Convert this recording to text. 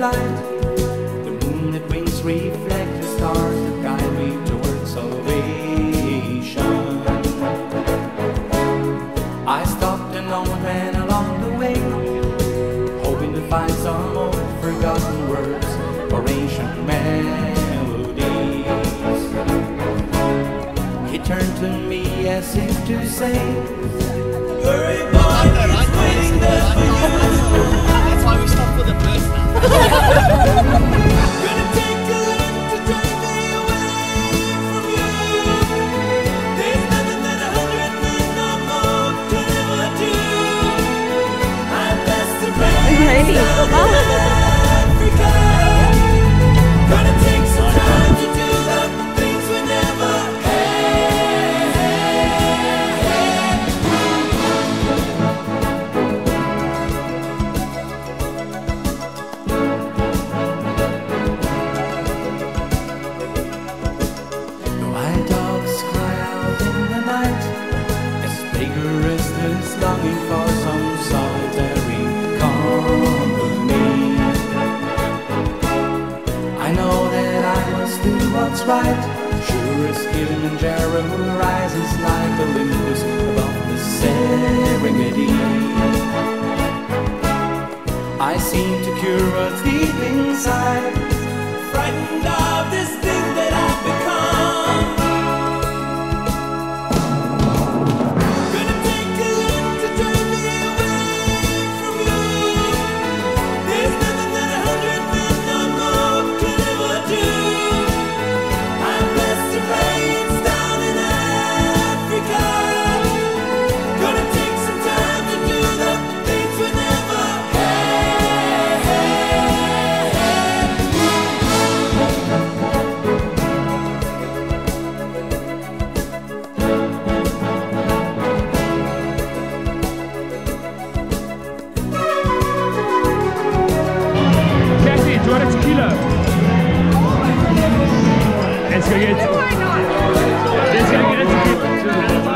light. The moonlit wings reflect the stars that guide me towards salvation. I stopped an old man along the way, hoping to find some old forgotten words or ancient melodies. He turned to me as if to say, hurry boy, he's waiting there for you. That's why we stopped for the first now. Gonna take a look to drive me away from you. There's nothing that 100 men or more could ever do. I'm best to raise down in Africa. Gonna take some time to do the things we never longing for some solitary company. I know that I must do what's right. Sure as Kilimanjaro rises like Olympus above the Serengeti. I seem to cure what's deep inside, frightened of this thing that I've become. Let's go get it. Let's go get it.